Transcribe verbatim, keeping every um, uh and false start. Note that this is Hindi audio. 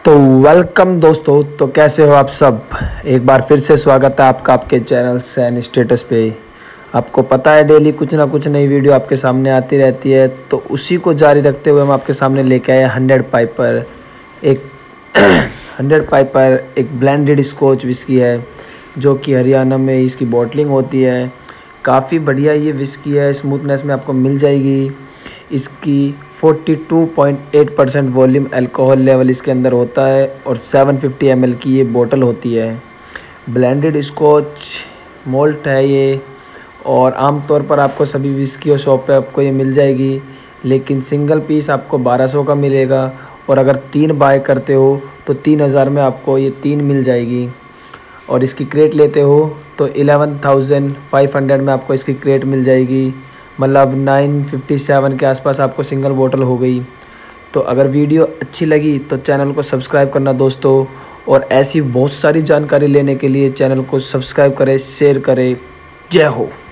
तो वेलकम दोस्तों। तो कैसे हो आप सब। एक बार फिर से स्वागत है आपका आपके चैनल सैन स्टेटस पे। आपको पता है डेली कुछ ना कुछ नई वीडियो आपके सामने आती रहती है, तो उसी को जारी रखते हुए हम आपके सामने लेके आए हंड्रेड पाइपर एक हंड्रेड पाइपर एक ब्लेंडेड स्कॉच विस्की है, जो कि हरियाणा में इसकी बॉटलिंग होती है। काफ़ी बढ़िया ये विस्की है, स्मूथनेस में आपको मिल जाएगी। इसकी बयालीस पॉइंट आठ परसेंट वॉल्यूम अल्कोहल लेवल इसके अंदर होता है और सात सौ पचास एम एल की ये बोतल होती है। ब्लेंडेड स्कॉच मोल्ट है ये, और आमतौर पर आपको सभी विस्की और शॉप पे आपको ये मिल जाएगी, लेकिन सिंगल पीस आपको बारह सौ का मिलेगा, और अगर तीन बाय करते हो तो तीन हज़ार में आपको ये तीन मिल जाएगी। और इसकी क्रेट लेते हो तो इलेवन थाउजेंड फाइव हंड्रेड में आपको इसकी क्रेट मिल जाएगी, मतलब नाइन फिफ्टी सेवन के आसपास आपको सिंगल बोतल हो गई। तो अगर वीडियो अच्छी लगी तो चैनल को सब्सक्राइब करना दोस्तों, और ऐसी बहुत सारी जानकारी लेने के लिए चैनल को सब्सक्राइब करें, शेयर करें। जय हो।